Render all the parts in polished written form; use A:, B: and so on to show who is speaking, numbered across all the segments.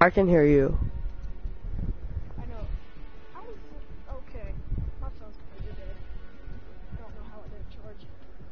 A: I can hear you.
B: I know. How is it? Okay. My phone's completely dead. I don't know how it didn't charge.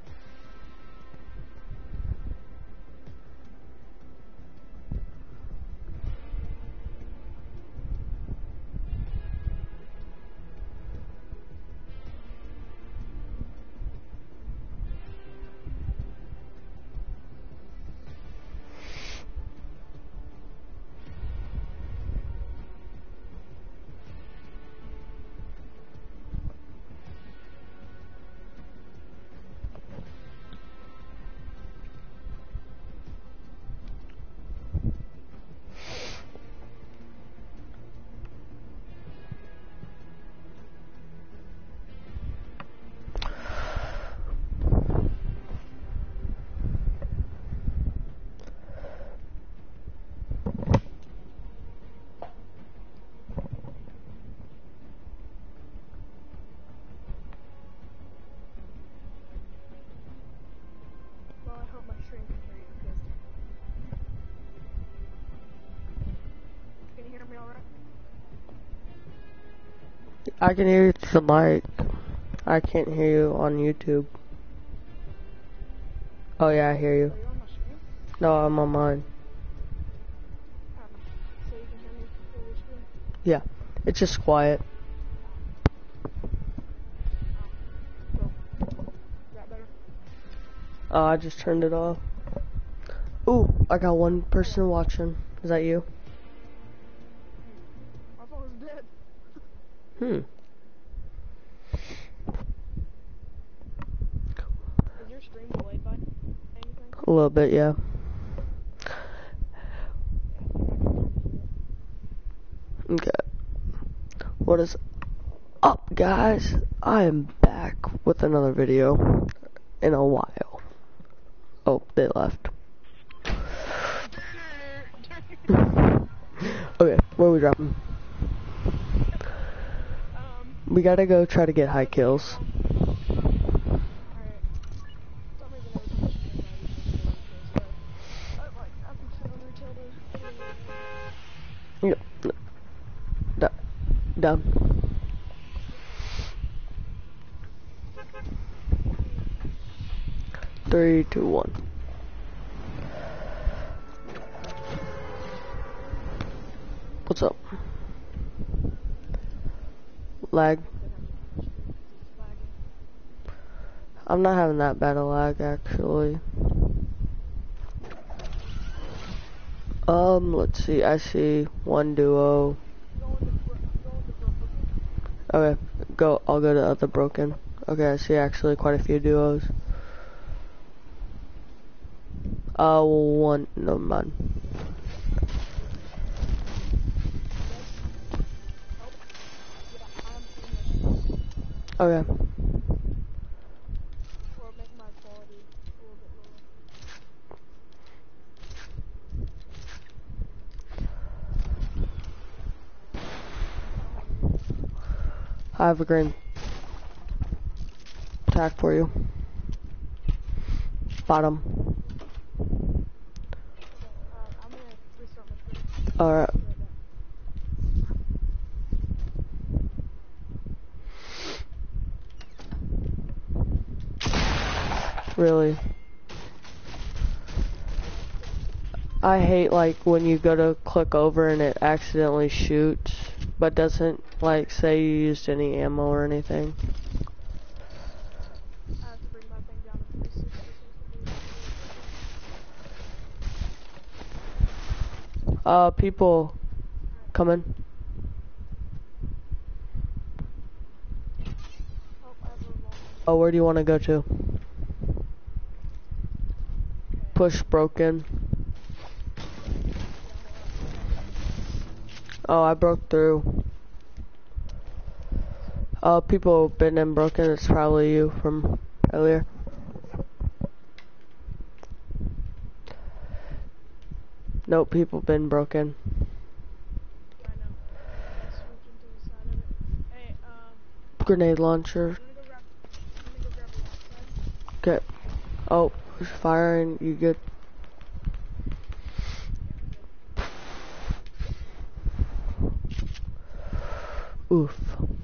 B: Well, I hope my stream can hear you because. Can you hear me alright?
A: I can hear you through the mic. I can't hear you on YouTube. Oh yeah, I hear you.
B: Are you on my stream?
A: No, I'm on mine.
B: So you can hear me through your stream?
A: Yeah, it's just quiet.
B: Cool. Is that better?
A: I just turned it off. Ooh, I got one person watching. Is that you?
B: My phone is dead. Is your stream delayed by anything?
A: A little bit, yeah. Okay. What is up, guys? I am back with another video in a while. Oh, they left. Okay, where are we dropping? We gotta go try to get high kills. Yep. Down. Three, two, one. What's up? Lag. I'm not having that bad a lag, actually. Let's see. I see one duo. Okay, go. I'll go to other broken. Okay, I see actually quite a few duos. One. No, mind. Okay. I have a green attack for you. Bottom. Alright. Really? I hate like when you go to click over and it accidentally shoots, but doesn't like say you used any ammo or anything.
B: I have to bring my thing down to 360.
A: People coming. Oh, where do you want to go to? Push broken. Oh, I broke through. People been in broken. It's probably you from earlier. Nope, people been broken. Grenade launcher. Okay. Oh, who's firing? You good? Oof.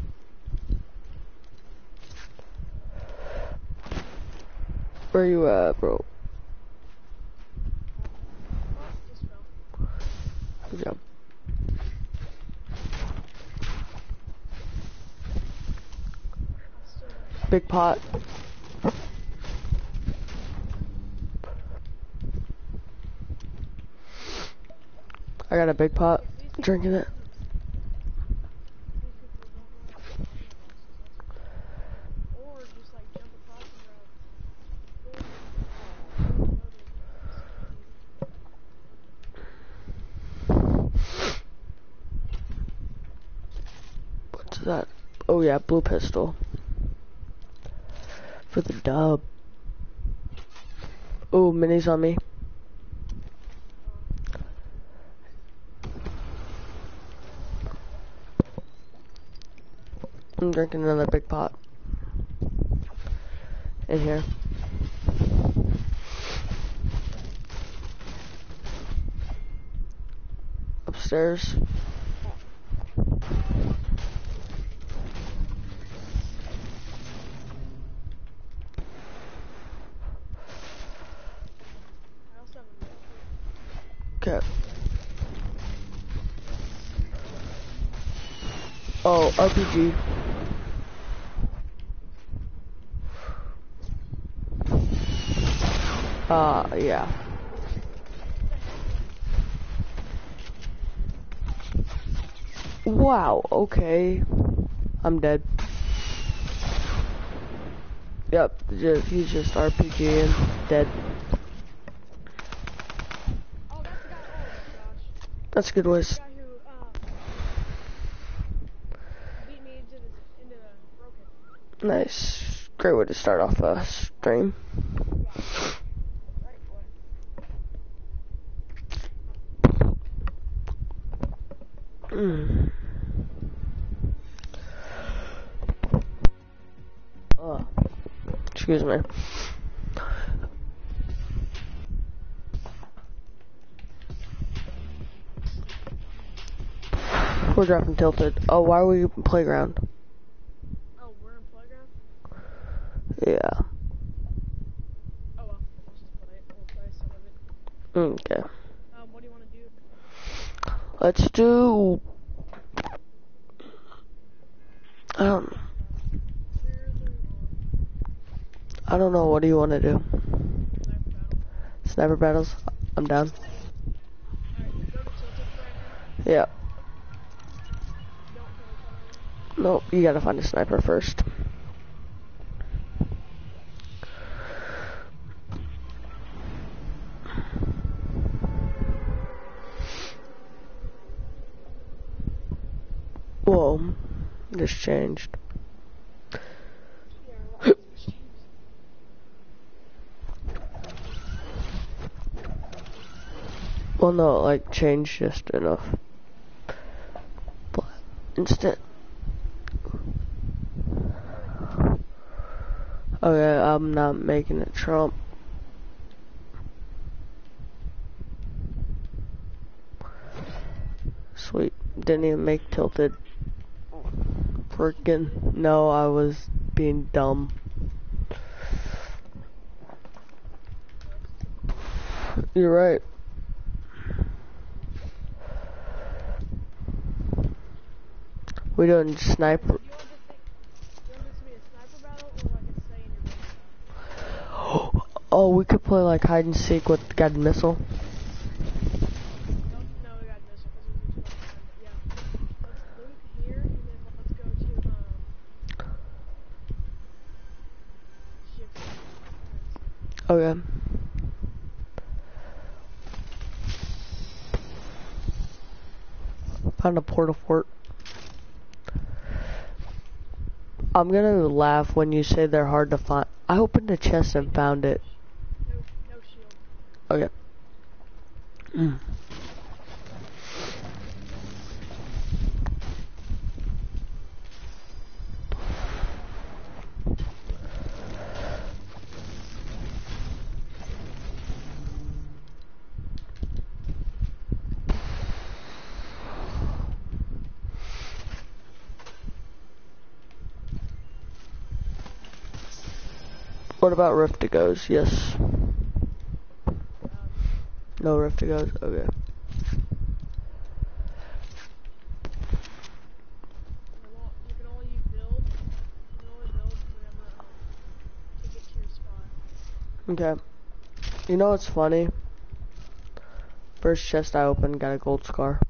A: Where you at, bro?
B: Just fell.
A: Good job.
B: Still
A: Big pot. I got a big pot. Drinking it.
B: or just like jump across and grab.
A: What's that? Oh yeah, blue pistol. For the dub. Oh, minis on me. I'm drinking another big pot. In here. Upstairs. Okay. Oh, RPG. Yeah. Wow, okay. I'm dead. Yep, he's just RPG and dead.
B: Oh, that's the guy. Oh my gosh.
A: That's a good
B: That's
A: way.
B: the guy who beat me into the broken.
A: Nice. Great way to start off a stream.
B: Right, boy.
A: Excuse me. We're dropping tilted. Oh, why are we in playground?
B: Oh, we're in playground?
A: Yeah.
B: Oh well, we'll just play it. We'll play some of it.
A: Okay.
B: What do you want to do?
A: Let's do. I don't know. What do you want to do?
B: Sniper battle.
A: Sniper battles? I'm down.
B: Alright, go to tilted right now.
A: Yeah.
B: Don't kill each other.
A: Nope, you gotta find a sniper first. Whoa. This changed. Well, no, like, changed just enough. But, instant. Okay, I'm not making it Trump. Sweet. Didn't even make tilted. Freaking. No, I was being dumb. You're right. We doing sniper.
B: Do you want this to be a sniper battle or like a stay in your base battle?
A: Oh, we could play like hide and seek with the guided missile.
B: No, we got missile because we just went behind it. Yeah. Let's loot here and then let's go to shift.
A: Okay. Found a portal fort. I'm gonna laugh when you say they're hard to find. I opened a chest and found it.
B: No shield.
A: Okay. What about Riftigos? Yes. No Riftigos? Okay.
B: You can only build. You can only build whenever to get to your spot.
A: Okay. You know what's funny? First chest I opened got a gold scar.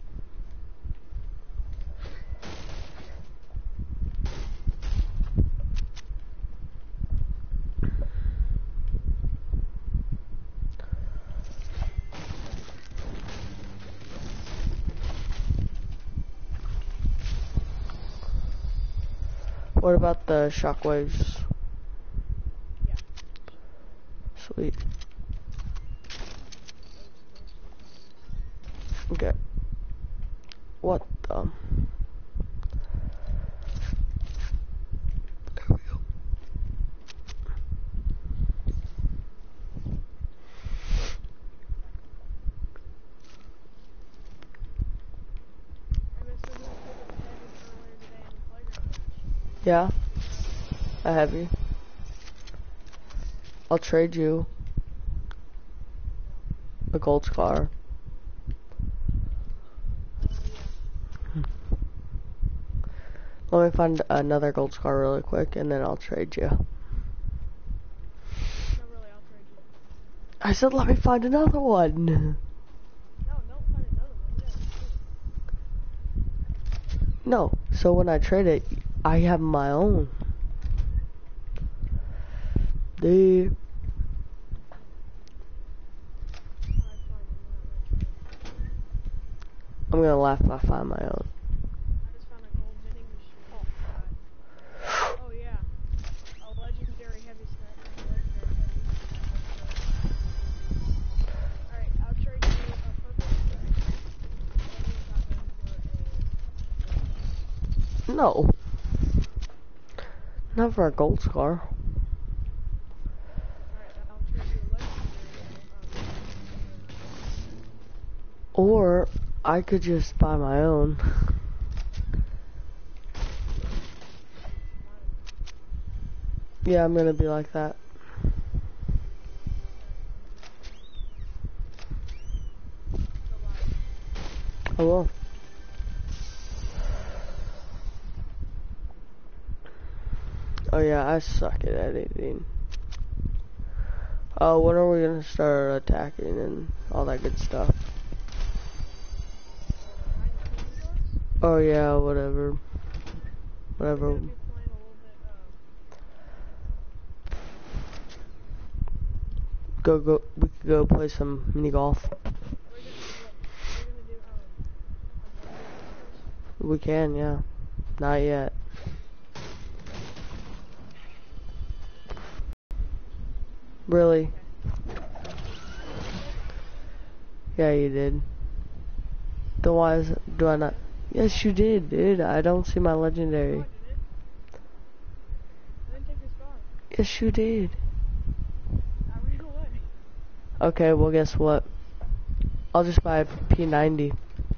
A: What about the shockwaves?
B: Yeah.
A: Sweet. Okay. What the? There we go. Yeah, I have you. I'll trade you a gold scar. Let me find another gold scar really quick, and then I'll trade you.
B: No, really, I'll trade you.
A: I said let me find another one.
B: No, don't find another one.
A: No, so when I trade it, I have my own. The I'm gonna laugh if I find my own.
B: I just found a gold vending machine. Oh, God. Oh, yeah. A legendary heavy sniper. Alright, I'll trade you a purple shotgun.
A: No, not for a gold scar.
B: Alright, I'll trade you a legendary.
A: Or I could just buy my own. Yeah, I'm gonna be like that. I will. Oh yeah, I suck at editing. Oh, when are we gonna start attacking and all that good stuff? Oh yeah, whatever. Whatever. Go, we could go play some mini golf. We can, yeah. Not yet. Really? Yeah, you did. Then why do I not? Yes, you did, dude. I don't see my legendary. Yes, you did. Okay, well, guess what? I'll just buy a P90.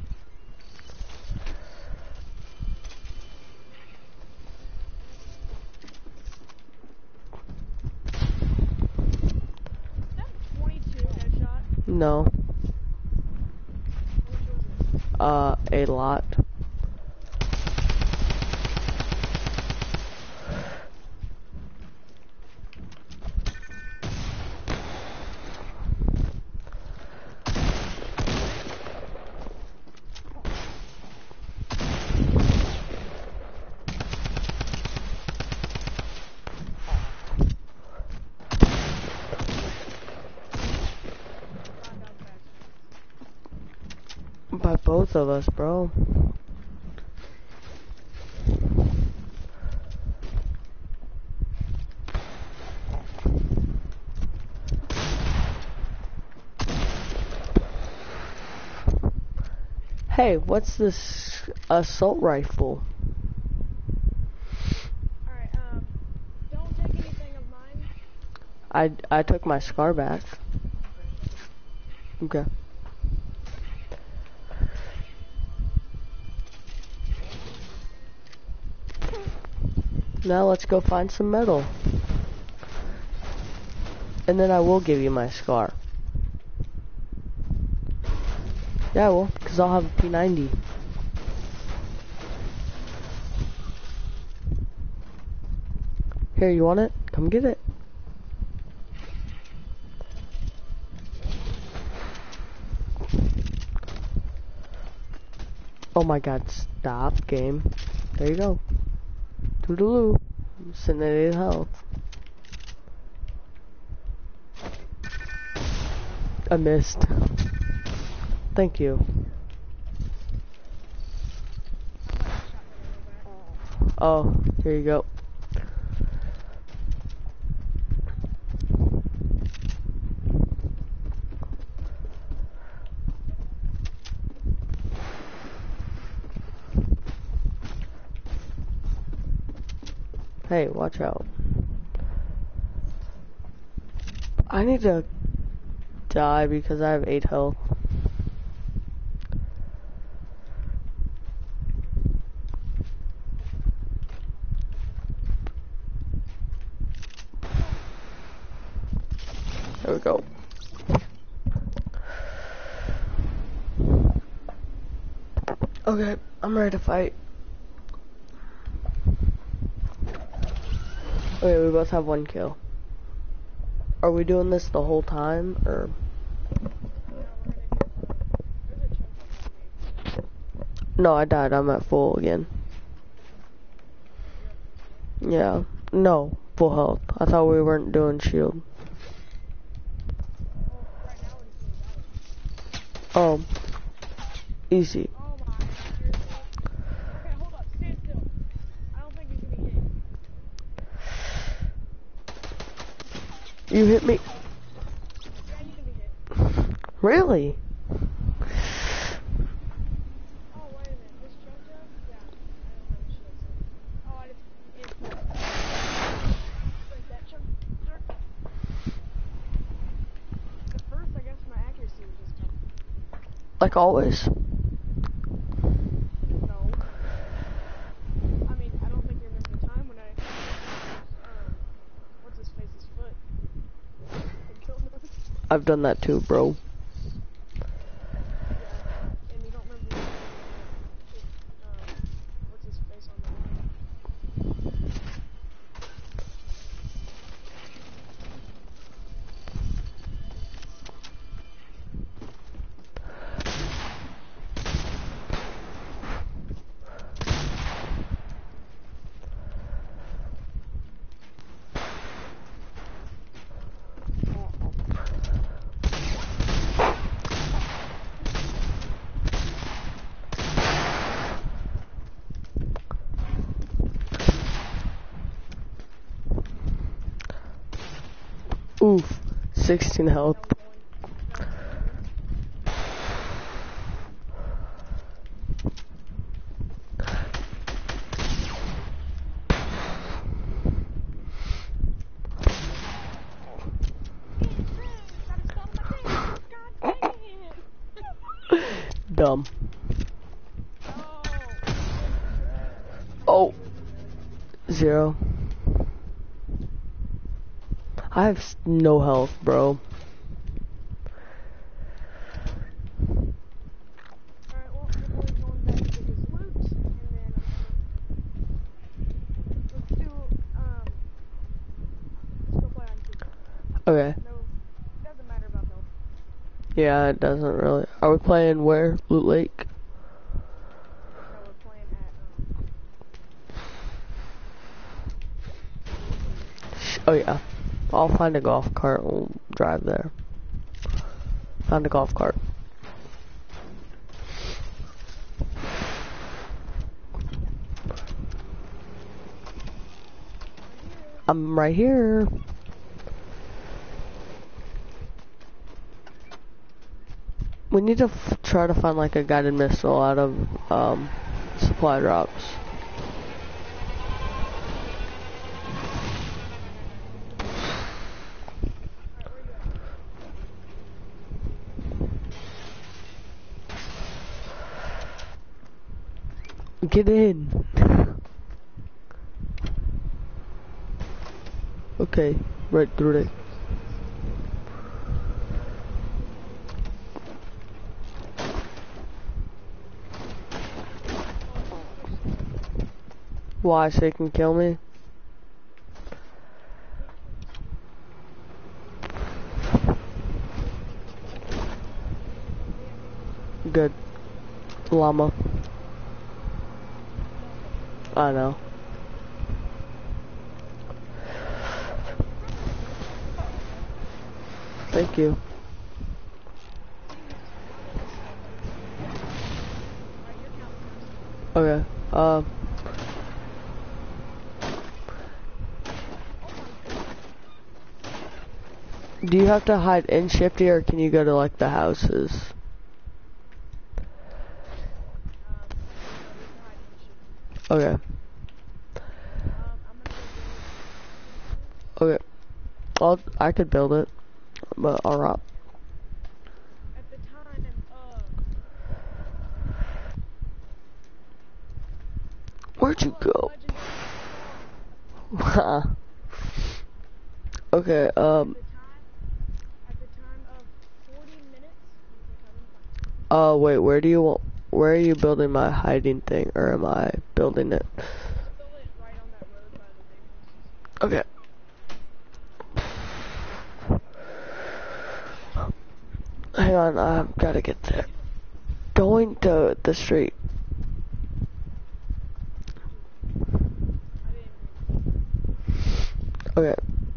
A: No. A lot. By both of us, bro. Hey, what's this assault rifle?
B: Alright, don't take anything of mine.
A: I took my scar back. Okay. Now let's go find some metal. And then I will give you my scar. Yeah, I will, because I'll have a P90. Here, you want it? Come get it. Oh my god, stop, game. There you go. Toodaloo. I'm sitting at 8 health. I missed. Thank you. Oh, here you go. Hey, watch out. I need to die because I have 8 health. There we go. Okay, I'm ready to fight. Okay, we both have 1 kill. Are we doing this the whole time, or? No, I died. I'm at full again. Yeah. No, full health. I thought we weren't doing shield. Oh. Easy.
B: Oh my god, okay, hold up, stand still. I don't think he's gonna hit.
A: You hit me.
B: Yeah, you can be hit.
A: Really?
B: Oh, wait a minute, this jump jump? Yeah, I don't have a shield, so. Oh, I just. Like that jump. At first, I guess my accuracy was just jump.
A: Like always.
B: No. I mean, I don't think you're missing time when I. What's his face's foot? And killed him.
A: I've done that too, bro.
B: Yeah, and you don't remember what's his face on the line.
A: Oof. 16 health. Dumb. Oh. 0. I have no health, bro.
B: Alright, well, your boy's going back to get his loot, and then let's go play on two.
A: Okay.
B: No, doesn't matter about health.
A: Yeah, it doesn't really. Are we playing where? Loot Lake?
B: No, we're playing at,
A: Oh yeah. I'll find a golf cart and we'll drive there. Found a golf cart. I'm right here. We need to try to find like a guided missile out of supply drops. Get in. Okay, right through it. Why? So he can kill me? Good. Llama. I know. Thank you. Okay. Do you have to hide in Shifty, or can you go to like the houses? Okay. Okay. I could build it, but alright.
B: At the time,
A: Where'd you go? Okay,
B: at the time of 40 minutes, you can come and find me.
A: wait, where are you building my hiding thing, or am I building it?
B: Build it right on that road by the big houses.
A: Okay. Hang on, I've gotta get there. Going to the street. Okay.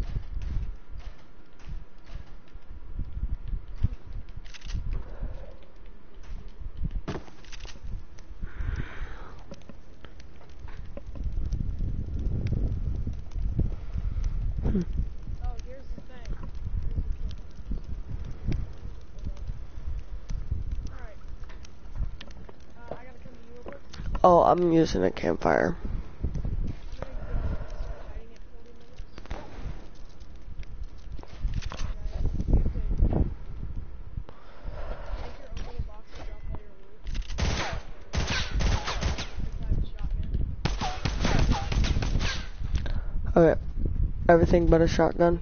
B: Oh, here's the thing. Alright. I gotta come to you real quick.
A: Oh, I'm using a campfire.
B: I'm gonna go and start hiding it 40 minutes. Make your own little box to drop all your loot. Shotgun.
A: Okay. Everything but a shotgun?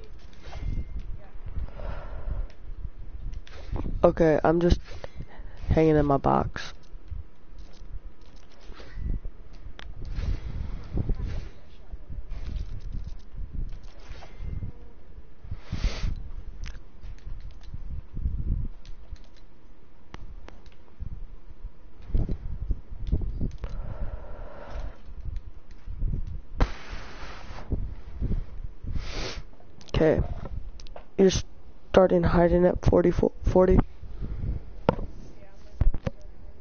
A: Okay, I'm just hanging in my box. Okay. You're starting hiding at 40?
B: Yeah, I'm gonna go and start hiding.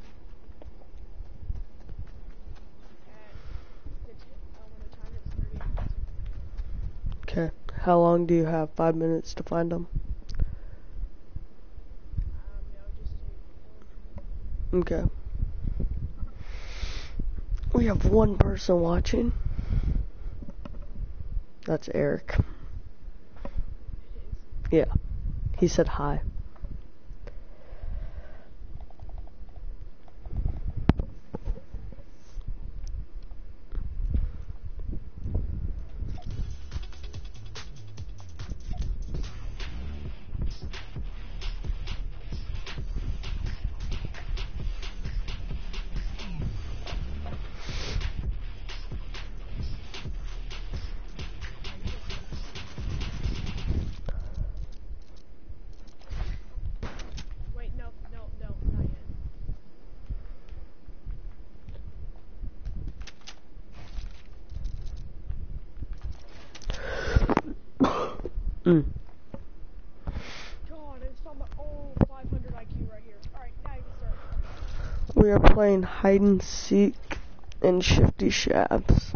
B: When the time is 30 minutes.
A: Okay. How long do you have? 5 minutes to find them?
B: No, just take.
A: Okay. We have one person watching. That's Eric. Yeah. He said hi.
B: Wait, no, not yet. God, it's on my 500 IQ right here. Alright, now you can start.
A: We are playing hide and seek in Shifty Shabs.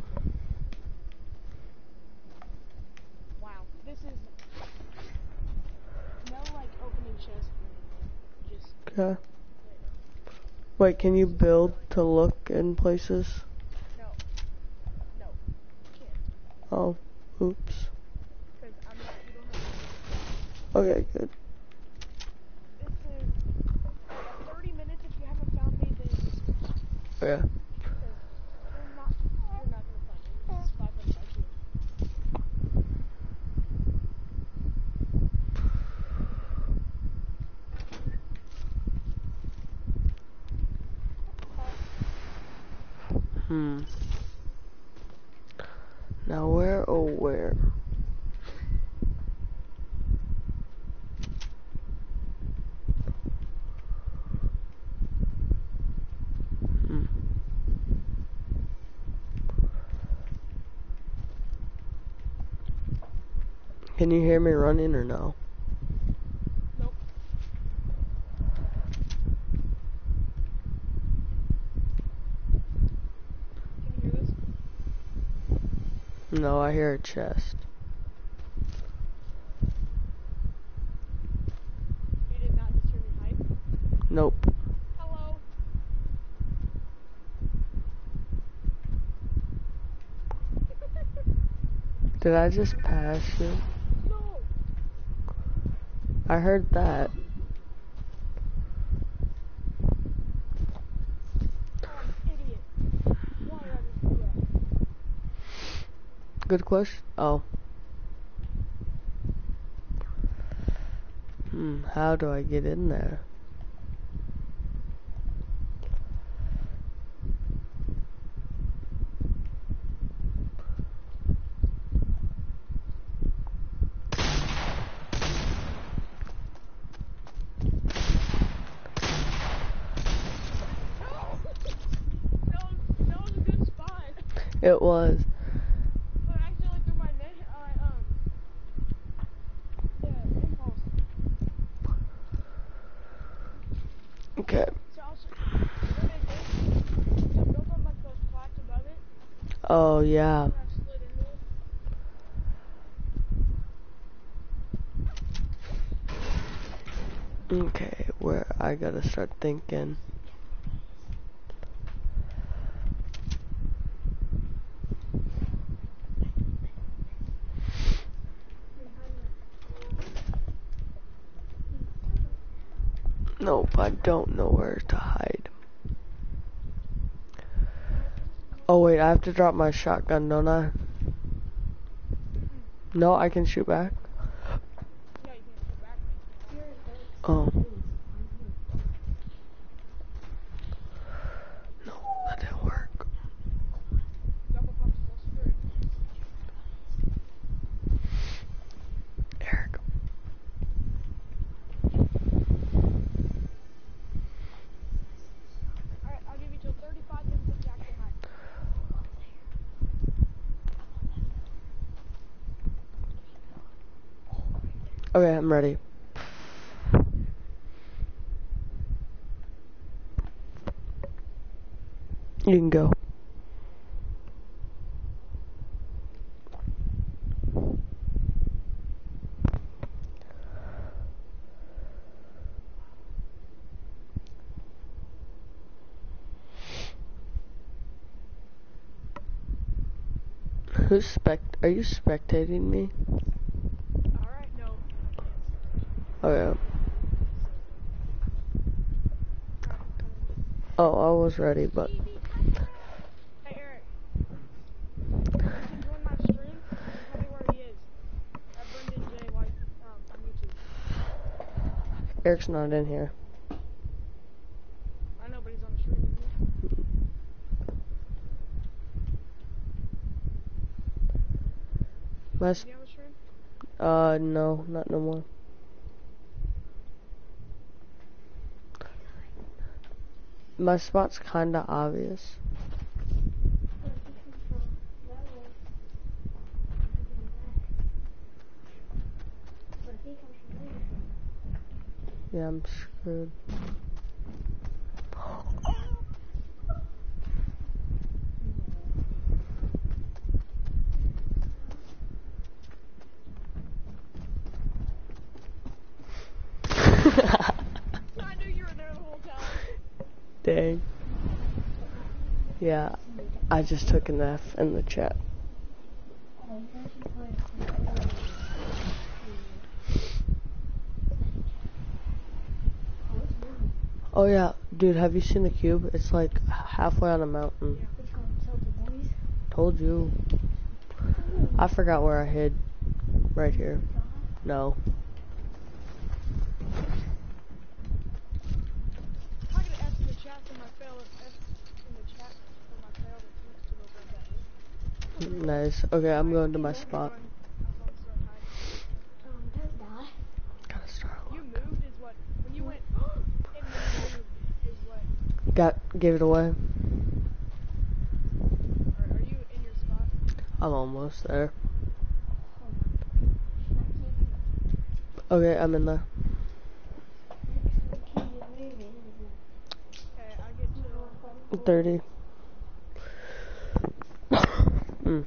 B: Wow, this is no like opening chest or anything. Just
A: Okay. Wait, can you build to look in places?
B: no, can't.
A: Oh, oops.
B: Because I'm not. You don't have.
A: Okay, good.
B: This is 30 minutes. If you haven't found me, then
A: Yeah.
B: you're not gonna find me. This is 500 IQ.
A: Now where, oh where? Can you hear me running or no?
B: Nope. Can you hear this?
A: No, I hear a chest.
B: You did not just hear me hype?
A: Nope.
B: Hello?
A: Did I just pass you?
B: No!
A: I heard that.
B: I'm an idiot. Why did I just do that?
A: Good question. Oh. How do I get in there?
B: That was a good spot.
A: It was.
B: But I accidentally threw my impulse.
A: Okay.
B: So also, what I did, so built on like those flats above it,
A: Oh yeah.
B: and I slid into it.
A: Okay, where I gotta start thinking. Nope, I don't know where to hide. Oh wait, I have to drop my shotgun, don't I? No, I can shoot back.
B: No, you can't shoot back.
A: Oh. No, that didn't work.
B: Double pump still screwed.
A: Eric.
B: Alright, I'll give you till 35 then put Jack behind.
A: Okay, I'm ready. You can go. Are you spectating me?
B: Alright, no.
A: Oh yeah.
B: Alright, I'm coming.
A: Oh, I was ready, but
B: Hey Eric, you can join my stream and tell me where he is. At Brendan J. White on YouTube.
A: Eric's not in here.
B: I know, but he's on the stream with me.
A: My
B: Is he on the stream?
A: no, not no more. My spot's kinda obvious. Yeah, I'm screwed.
B: I knew you were there the whole time.
A: Dang. Yeah, I just took an F in the chat. Oh yeah, dude, have you seen the cube? It's like halfway on a mountain.
B: Yeah.
A: Told you. I forgot where I hid. Right here. No.
B: I get an F in the chat for my fail. F in the chat for my failed attempts to go grab that loot.
A: Nice. Okay, I'm going to my spot.
C: Don't die.
A: Gotta start
B: You
A: over.
B: moved is what when you went and then you moved is what
A: Gave it away.
B: are you in your spot?
A: I'm almost there.
C: Hold on.
A: Okay, I'm in there.
C: Keep it moving.
B: Okay, I get to
A: 30. mm.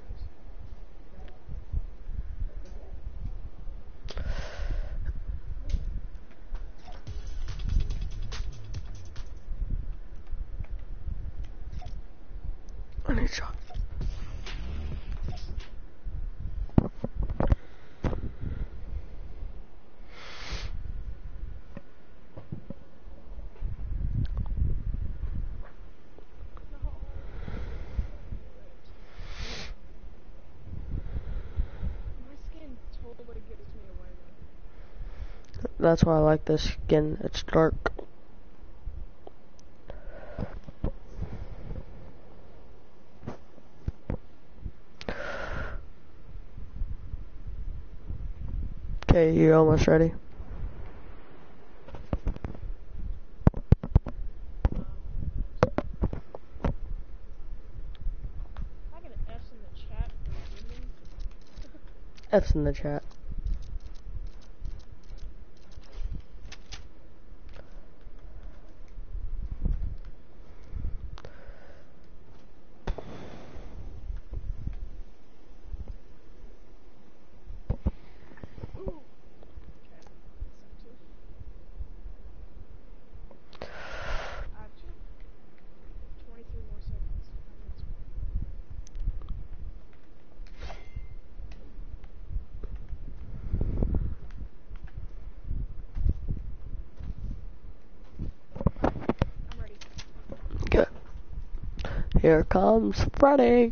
A: I need shot.
B: my skin totally gives me away though.
A: That's why I like this skin. It's dark. Okay, you almost ready?
B: I got an S in the chat for women.
A: F's in the chat.
B: Ooh. Okay. I have 23 more seconds. I'm ready.
A: Good. Here comes Friday.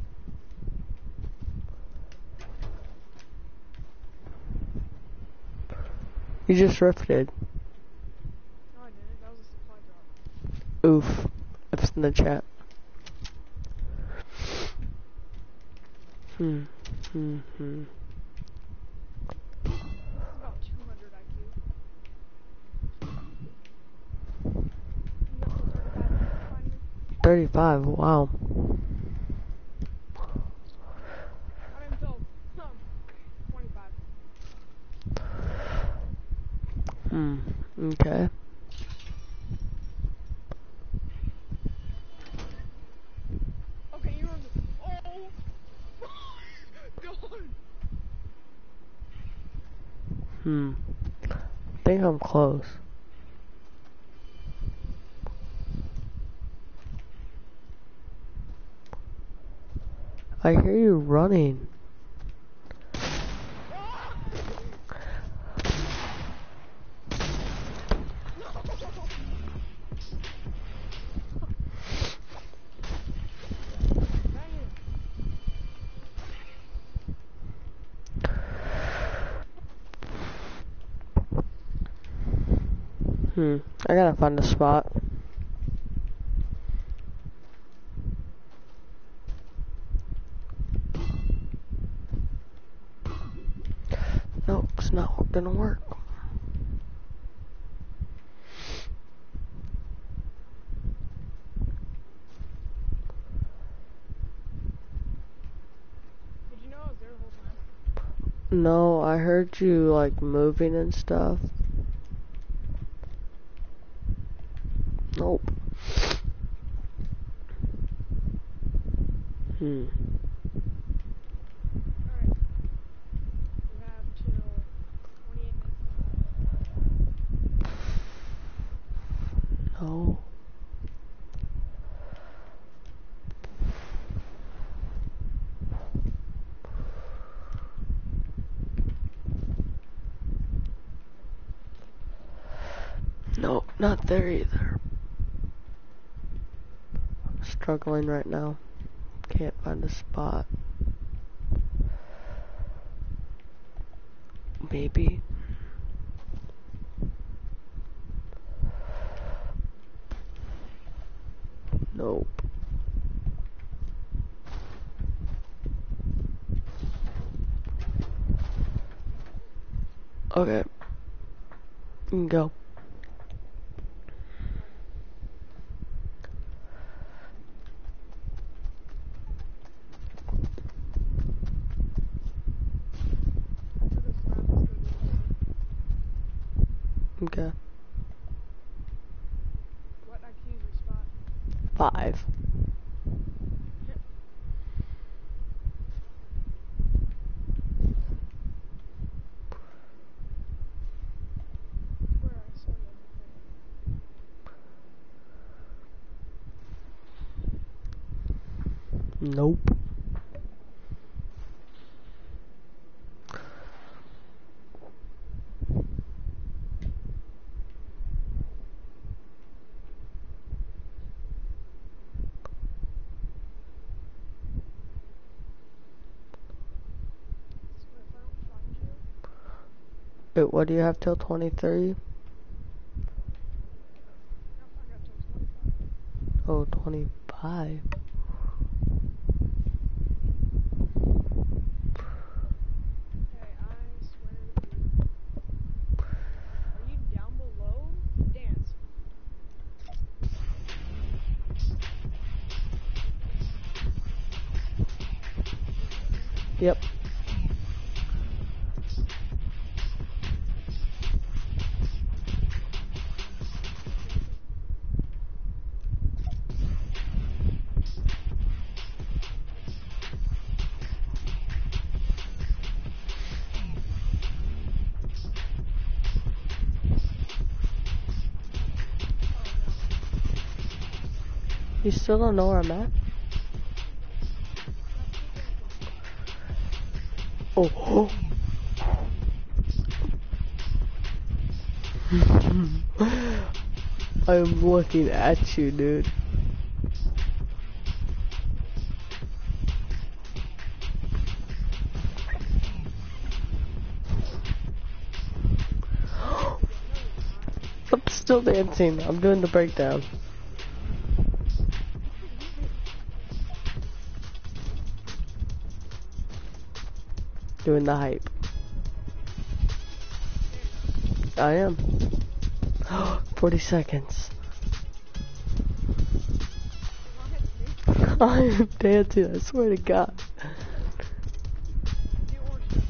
A: You just rifted.
B: No, I didn't. That was a supply drop.
A: Oof. F's in the chat. Hmm. Hmm. Hmm.
B: This is about 200 IQ. You got till 35 minutes to find me?
A: 35. Wow.
B: I mean, until 25.
A: Hmm. Okay.
B: Okay, you're on the. Oh! God!
A: Hmm. I think I'm close. I hear you running.
B: Dang it.
A: Hmm. I gotta find a spot. No, it's not gonna work.
B: Did you know I was there the whole time?
A: No, I heard you like moving and stuff. Nope. Hmm.
B: Alright. You have till 28 minutes to find me.
A: No. Nope, not there either. I'm struggling right now. Can't find a spot. Maybe. Nope. Okay. You can go. Okay.
B: What IQ is your spot?
A: 5.
B: Where I saw you.
A: Nope.
B: So if I don't find you,
A: Wait, what do you have till 23?
B: nope, I got till 25.
A: Oh, 25.
B: Hey, I swear to you. Are you down below? Dance.
A: Yep. You still don't know where I'm at? Oh. I'm looking at you, dude. I'm still dancing. I'm doing the breakdown. Doing the hype. I am. 40 seconds. I am dancing, I swear to God.
B: Do orange justice.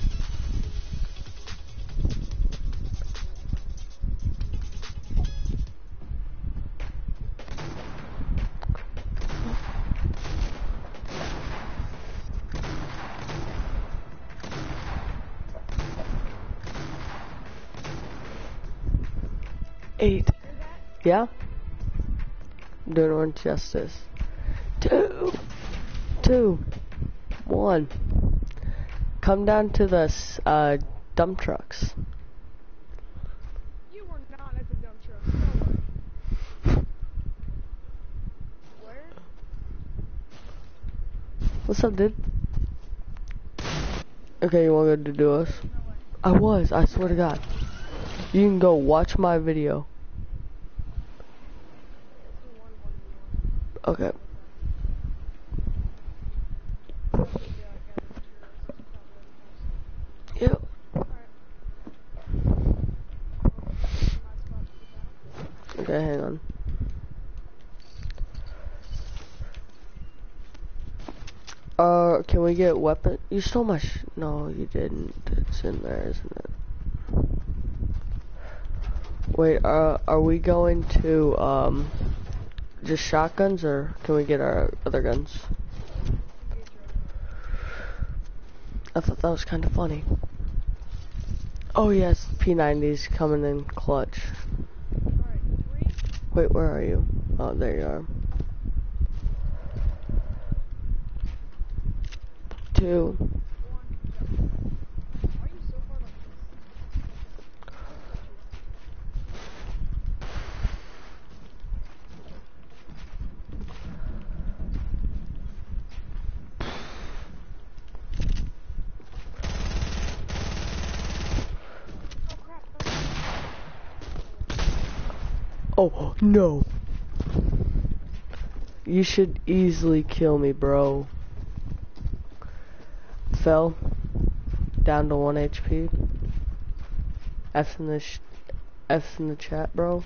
A: Eight.
B: Hear that?
A: Yeah? Doing orange justice. 2, 2, 1. Come down to the dump trucks.
B: You were not at the dump truck. No way. Where?
A: What's up, dude? Okay, you wanna go to duos?
B: No way.
A: I swear to God. You can go watch my video.
B: Let's do 1-1v1.
A: Okay.
B: Yeah, I gather materials. It's probably already
A: Yep.
B: Alright. I'll go to my spot to get that.
A: Okay, hang on. Can we get weapon? You stole my no, you didn't. It's in there, isn't it? Wait, are we going to, just shotguns, or can we get our other guns?
B: Engage your other.
A: I thought that was kind of funny. Oh yes, P90's coming in clutch.
B: Alright, 3,
A: Wait, where are you? Oh, there you are. 2.
B: 1, go. Why are you so far like this? Oh crap.
A: Oh, no. You should easily kill me, bro. Fell. Down to 1 HP. F's in the chat, bro.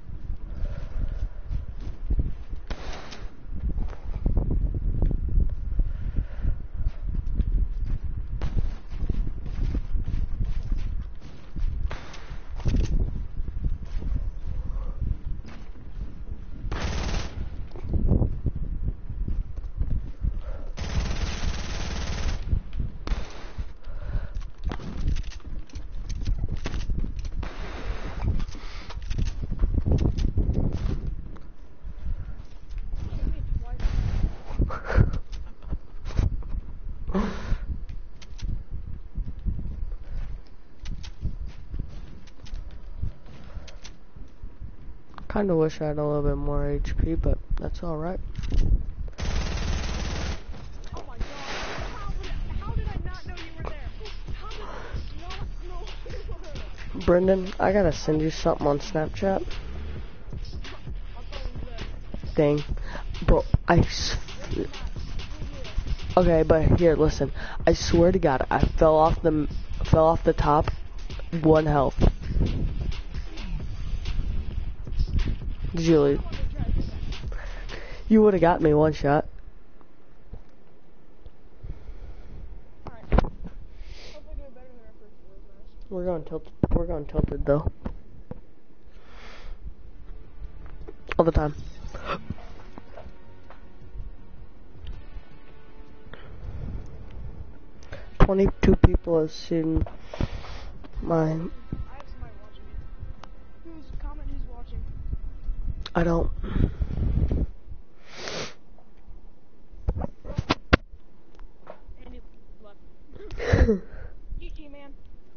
A: Kinda wish I had a little bit more HP, but that's alright.
B: Oh my god. How did I not know you were there? How did I not know you were there?
A: Brendan, I gotta send you something on Snapchat. Dang. Bro, okay, but here, listen. I swear to God, I fell off the top, 1 health. Did you leave? You would've got me 1 shot. We're going tilted though. All the time. 22 people have seen my...
B: I have somebody watching you. Who's watching?
A: I don't...
B: Andy left. GG, man.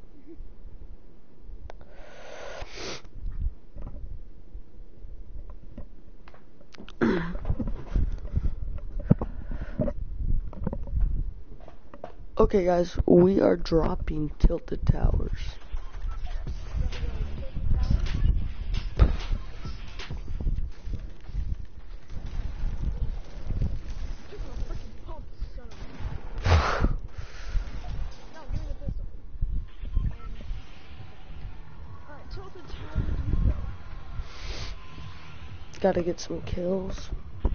A: Okay guys, we are dropping Tilted Towers. Gotta get some kills.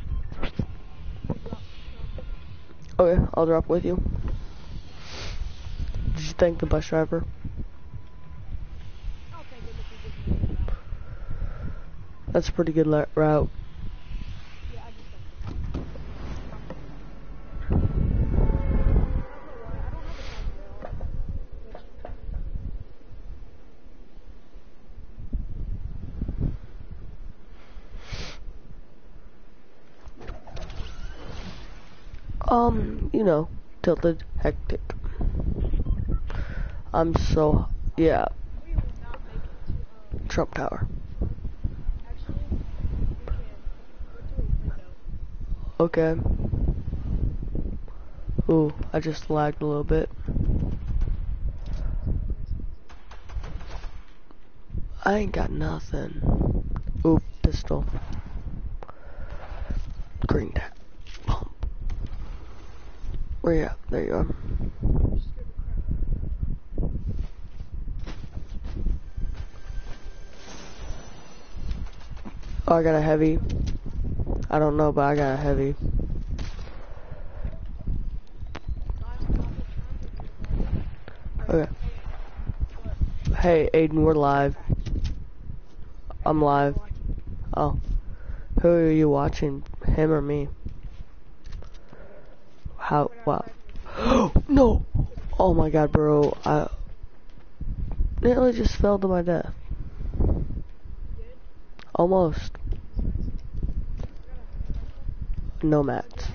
A: Okay, I'll drop with you. Did you thank the bus driver? That's a pretty good route. You know, tilted, hectic. I'm so, yeah. Trump Tower. Okay. Ooh, I just lagged a little bit. I ain't got nothing. Ooh, pistol. Green tap. Pump. Where you at? There you are. Oh, I got a heavy. I don't know, but I got a heavy. Okay. Hey, Aiden, we're live. I'm live. Oh. Who are you watching? Him or me? How? Wow. No! Oh my god, bro. I nearly just fell to my death. Almost. No mats.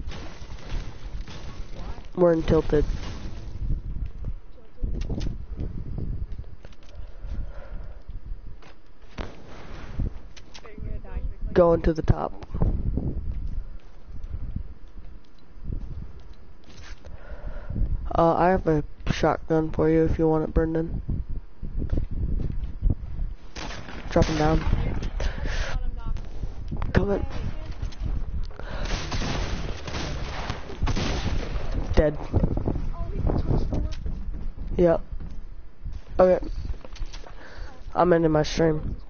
A: We're in tilted. Going to the top. I have a shotgun for you if you want it, Brendan. Drop him down. Come in. Dead. Yep. Okay. I'm ending my stream.